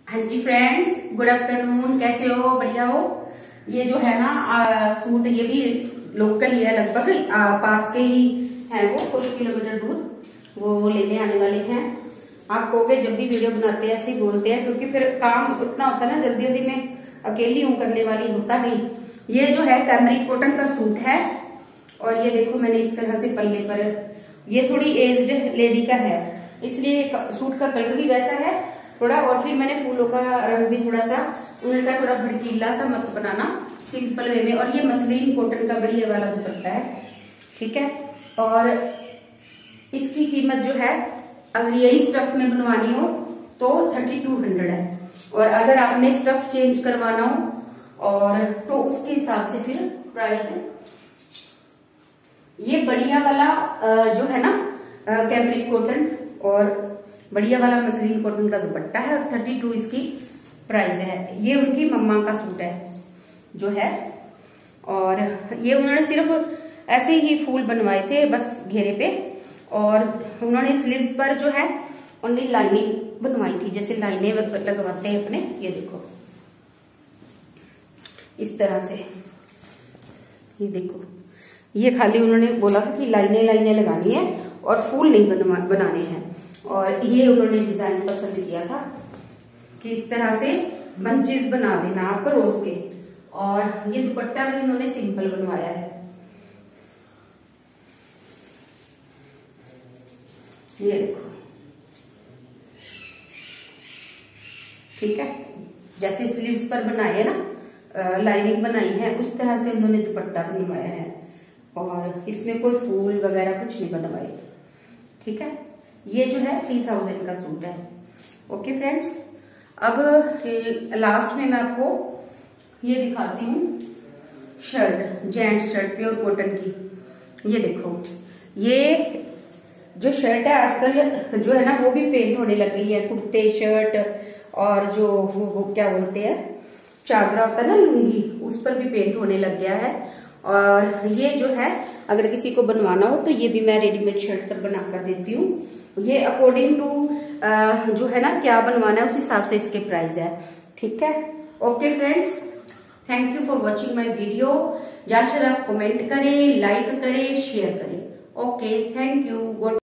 हाँ जी friends, good afternoon. कैसे हो? बढ़िया हो? ये जो है ना सूट, ये भी लोकल ही है, लगभग पास के ही है, वो कुछ किलोमीटर दूर वो लेने आने वाले हैं। आप कहोगे जब भी वीडियो बनाते हैं ऐसे ही बोलते हैं, क्योंकि फिर काम उतना होता है ना, जल्दी जल्दी में अकेली हूँ, करने वाली होता नहीं। ये जो है कैमरिक कॉटन का सूट है, और ये देखो मैंने इस तरह से पल्ले पर, ये थोड़ी एज्ड लेडी का है, इसलिए सूट का कलर भी वैसा है थोड़ा। और फिर मैंने फूलों का रंग भी थोड़ा सा उनका थोड़ा भड़कीला सा मत बनाना, सिंपल वे में। और ये मसलिन कॉटन का बढ़िया वाला दुपट्टा है, ठीक है। और इसकी कीमत जो है, अगर यही स्टफ में बनवानी हो तो 3200 है, और अगर आपने स्टफ चेंज करवाना हो और तो उसके हिसाब से फिर प्राइस है। ये बढ़िया वाला जो है ना कैमरिक कॉटन और बढ़िया वाला मसलिन कॉटन का दुपट्टा है, और 32 इसकी प्राइस है। ये उनकी मम्मा का सूट है जो है, और ये उन्होंने सिर्फ ऐसे ही फूल बनवाए थे बस घेरे पे, और उन्होंने स्लीव्स पर जो है उन्होंने लाइनिंग बनवाई थी, जैसे लाइनें लगवाते हैं अपने। ये देखो इस तरह से, ये देखो, ये खाली उन्होंने बोला था कि लाइनें लाइनें लगानी है और फूल नहीं बनाने हैं। और ये उन्होंने डिजाइन पसंद किया था कि इस तरह से बंचेस बना देना आप रोज के। और ये दुपट्टा भी उन्होंने सिंपल बनवाया है, ये देखो, ठीक है। जैसे स्लीव्स पर बनाए है ना, लाइनिंग बनाई है, उस तरह से उन्होंने दुपट्टा बनवाया है, और इसमें कोई फूल वगैरह कुछ नहीं बनवाए, ठीक है। ये जो है 3000 का सूट है। ओके फ्रेंड्स, अब लास्ट में मैं आपको ये दिखाती हूँ shirt, gents shirt pure cotton की। ये देखो, ये जो शर्ट है आजकल जो है ना, वो भी पेंट होने लग गई है, कुर्ते शर्ट, और जो वो क्या बोलते हैं, चादरा होता है ना, लुंगी, उस पर भी पेंट होने लग गया है। और ये जो है अगर किसी को बनवाना हो तो ये भी मैं रेडीमेड शर्ट पर बना कर देती हूँ। ये अकॉर्डिंग टू जो है ना क्या बनवाना है उस हिसाब से इसके प्राइस है, ठीक है। Okay friends, thank you for watching my video. ज्यादा से ज्यादा कमेंट करें, लाइक करें, शेयर करें। Okay, thank you.